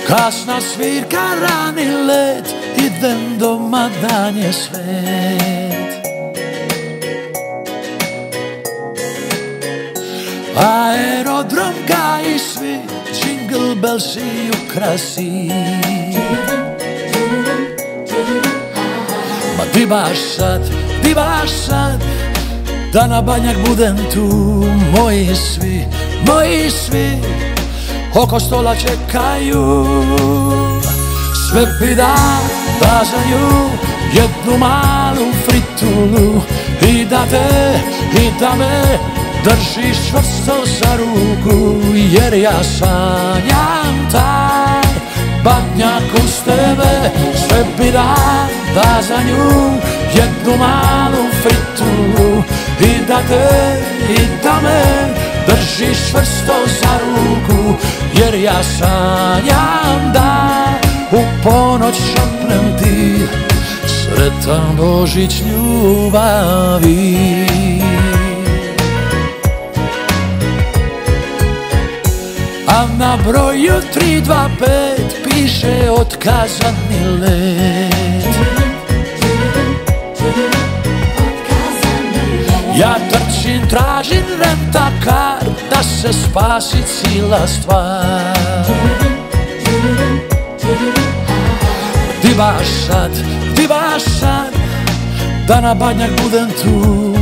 Kasna svirka, rani led, idem doma, dan je svet. Aerodrom gaji svi, jingle bellsi ukrasi. Ma di baš sad, da na Banjak budem tu. Moji svi, oko stola čekaju. Sve bi da za nju jednu malu fritulu. I da te, i da me držiš čvrsto za ruku. Jer ja sanjam taj Banjak uz tebe. Sve bi da za nju jednu malu fritulu. I da te, i da me držiš čvrsto za ruku. Jer ja sanjam da u ponoć šapnem ti sretan Božić ljubavi. A na broju 325 piše otkazani let. Ja trčim, tražim rentakar da se spasi cijela stvar. Di baš sad, da na Banjak budem tu.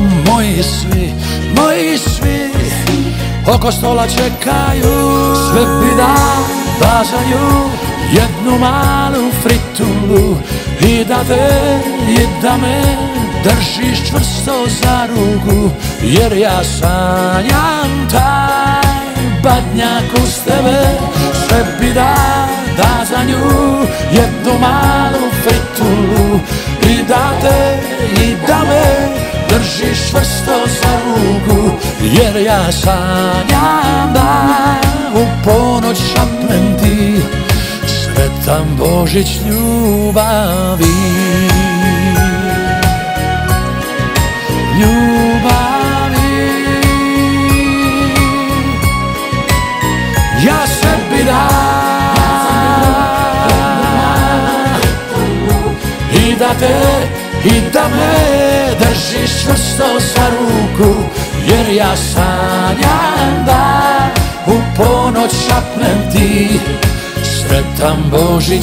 Moji svi, oko stola čekaju. Sve bi da za nju jednu malu fritulu. I da te, i da me držiš čvrsto za ruku. Jer ja sanjam taj Banjak uz tebe. Sve bi da za nju jednu malu fritulu. I da te, i da me držiš čvrsto za ruku. Jer ja sanjam da u ponoć šapnem ti sretan Božić ljubavi. Ja sebi i da te, i da me držiš čvrsto za ruku. Jer ja sanjam da u ponoć šapnem ti sretan Božić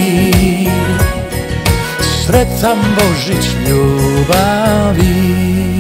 ljubavi. Sretan Božić ljubavi.